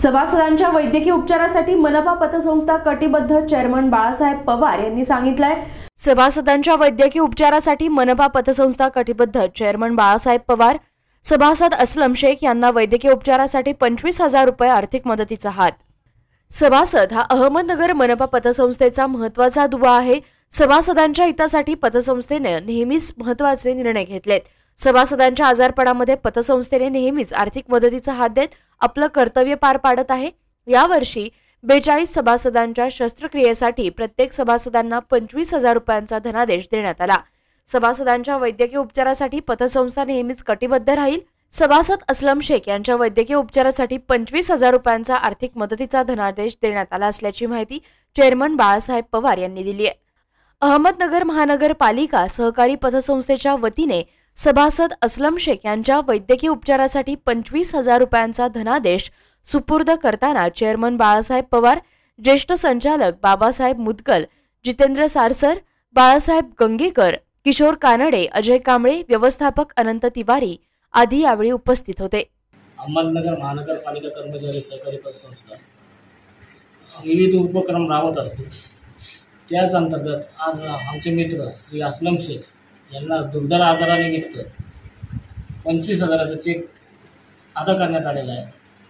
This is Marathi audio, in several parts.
सभासदांच्या वैद्यकीय उपचारासाठी मनपा पतसंस्था कटिबद्ध, चेअरमन बाळासाहेब पवार यांनी सांगितलंय। सभासदांच्या वैद्यकीय उपचारासाठी मनपा पतसंस्था कटिबद्ध, चेअरमन बाळासाहेब पवार। सभासद असलम शेख यांना वैद्यकीय उपचारासाठी 25,000 रुपये आर्थिक मदतीचा हात। सभासद हा अहमदनगर मनपा पतसंस्थेचा महत्त्वाचा दुवा आहे। सभासदांच्या हितासाठी पतसंस्थेने नेहमीच महत्त्वाचे निर्णय घेतलेत। सभासदांच्या आजारपणामध्ये पतसंस्थेने नेहमीच आर्थिक मदतीचा हात देत आपलं कर्तव्य पार पाडत आहे। यावर्षी 42 सभासदांच्या शस्त्रक्रियेसाठी प्रत्येक सभासदांना 25,000 रुपयांचा धनादेश देण्यात आला। सभासदांच्या वैद्यकीय उपचारासाठी पतसंस्था नेहमीच कटिबद्ध राहील। सभासद असलम शेख यांच्या वैद्यकीय उपचारासाठी 25,000 रुपयांचा आर्थिक मदतीचा धनादेश देण्यात आला असल्याची माहिती चेअरमन बाळासाहेब पवार यांनी दिली आहे। अहमदनगर महानगरपालिका सहकारी पतसंस्थेच्या वतीने सभासद असलम शेख यांच्या वैद्यकीय उपचारासाठी 25,000 रुपयांचा धनादेश सुपूर्द करताना चेअरमन बाळासाहेब पवार, ज्येष्ठ संचालक बाबासाहेब मुदगल, जितेंद्र सारसर, बाळासाहेब गंगेकर, किशोर कानडे, अजय कांबळे, व्यवस्थापक अनंत तिवारी आदी यावेळी उपस्थित होते। अहमदनगर महानगरपालिका कर्मचारी सहकारी पतसंस्था विविध उपक्रम राबवत असते। त्याच अंतर्गत आज आमचे मित्र श्री असलम शेख यांना दुर्धर आजारानिमित्त 25,000चा चेक अदा करण्यात आलेला आहे।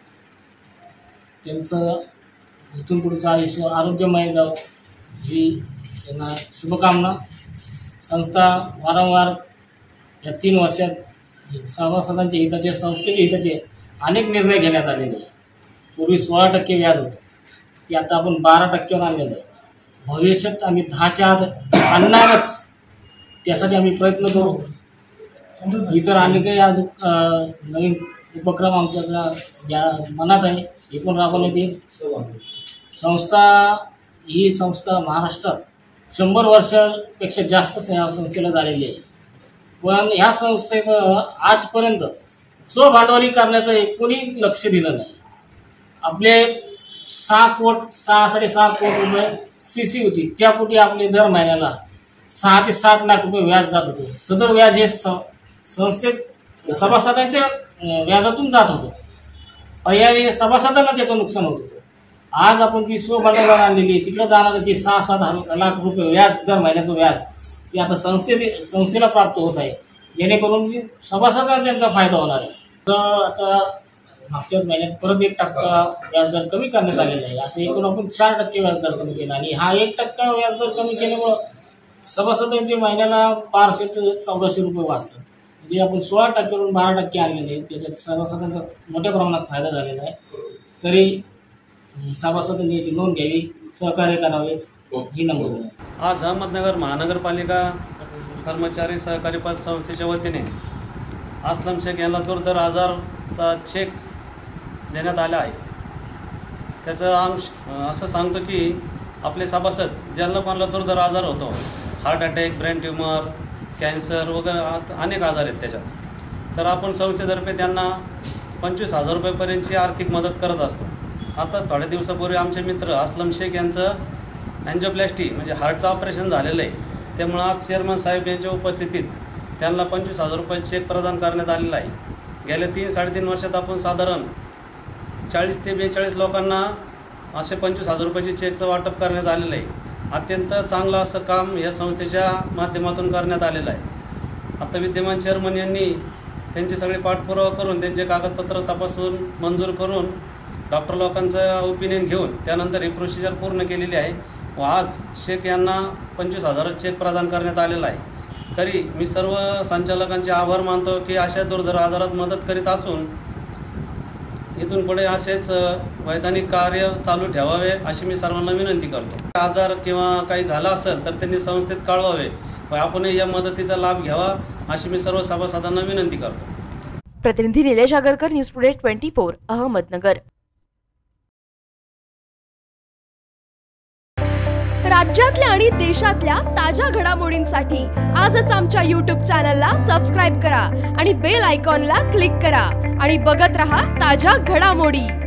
त्यांचं इथून पुढचं आयुष्य आरोग्यमय जावं ही त्यांना शुभकामना। संस्था वारंवार या 3 वर्षात सभासदांच्या हिताचे, संस्थेच्या हिताचे अनेक निर्णय घेण्यात आलेले आहे। पूर्वी 16% व्याज होतं, ते आता आपण 12%वर आणलेलं आहे। भविष्यात आम्ही 10च्या आत आणणारच, त्यासाठी आम्ही प्रयत्न करू। इतर अनेकही आज नवीन उपक्रम आमच्याकडे मनात आहे, हे पण राबवण्यात येईल। ही संस्था महाराष्ट्रात 100 वर्षापेक्षा जास्त संस्थेला झालेली आहे, पण ह्या संस्थेनं आजपर्यंत स्वभांडवली करण्याचं कोणी लक्ष दिलं नाही। आपले 6.5 कोटी रुपये CC होती, त्यापोटी आपले दर महिन्याला 6 ते 7 लाख रुपये व्याज जात होते। सदर व्याज हे संस्थेत सभासदांच्या व्याजातून जात होतं, पर्यायी सभासदांना त्याचं नुकसान होत होतं। आज आपण ती स्वभांडवलावर आणलेली, तिकडे जाणार ते 6-7 लाख रुपये व्याज, दर महिन्याचं व्याज ते आता संस्थेला प्राप्त होत आहे, जेणेकरून सभासदांना त्यांचा फायदा होणार आहे। तर आता मागच्याच महिन्यात परत 1% व्याजदर कमी करण्यात आलेला आहे। असं एकूण आपण 4% व्याजदर कमी केला, आणि हा 1% व्याजदर कमी केल्यामुळं सभासदांच्या महिन्याला 1214 रुपये वाचतात। म्हणजे आपण 16%वरून 12% आणलेले, त्याच्यात सभासदांचा मोठ्या प्रमाणात फायदा झालेला आहे। तरी सभासदांनी याची नोंद घ्यावी, सहकार्य करावे ही नमूद आहे। आज अहमदनगर महानगरपालिका कर्मचारी सहकारी पतसंस्थेच्या वतीने असलम शेख यांना दुर्धर आजारचा चेक देण्यात आला आहे। त्याचं अंश असं सांगतो की आपले सभासद ज्यांना कोणाला दुर्धर आजार होतो, heart attack, brain tumour, cancer वगैरे अनेक आजार आहेत त्याच्यात, तर आपण संस्थेतर्फे त्यांना 25,000 रुपयेपर्यंतची आर्थिक मदत करत असतो। आताच थोड्या दिवसापूर्वी आमचे मित्र असलम शेख यांचं अँजिओप्लास्टी म्हणजे हार्टचं ऑपरेशन झालेलं आहे, त्यामुळे आज चेअरमन साहेब यांच्या उपस्थितीत त्यांना 25,000 रुपये चेक प्रदान करण्यात आलेला आहे। गेल्या 3-3.5 वर्षात आपण साधारण 40 ते 42 लोकांना असे 25,000 रुपयाचे चेकचं वाटप करण्यात आलेलं आहे। अत्यंत चांगलं असं काम या संस्थेच्या माध्यमातून करण्यात आलेलं आहे। आता विद्यमान चेअरमन यांनी त्यांचे सगळे पाठपुरावा करून, त्यांचे कागदपत्र तपासून मंजूर करून, डॉक्टर लोकांचं ओपिनियन घेऊन त्यानंतर ही प्रोसिजर पूर्ण केलेली आहे व आज शेख यांना 25,000 चेक प्रदान करण्यात आलेला आहे। तरी मी सर्व संचालकांचे आभार मानतो की अशा दुर्धर आजारात मदत करीत असून इथून पुढे असेच वैधानिक कार्य चालू ठेवावे अशी मी सर्वांना विनंती करतो। आजार किंवा काही झाला असेल तर त्यांनी संस्थेत कळवावे व आपणही या मदतीचा लाभ घ्यावा अशी मी सर्व सभासदांना विनंती करतो। प्रतिनिधी निलेश आगरकर, न्यूज टुडे 24, अहमदनगर। राज्यातल्या आणि देशातल्या ताज्या घडामोडींसाठी आजच आमच्या YouTube चॅनलला सबस्क्राइब करा आणि बेल आयकॉनला क्लिक करा आणि बघत रहा ताज्या घडामोडी।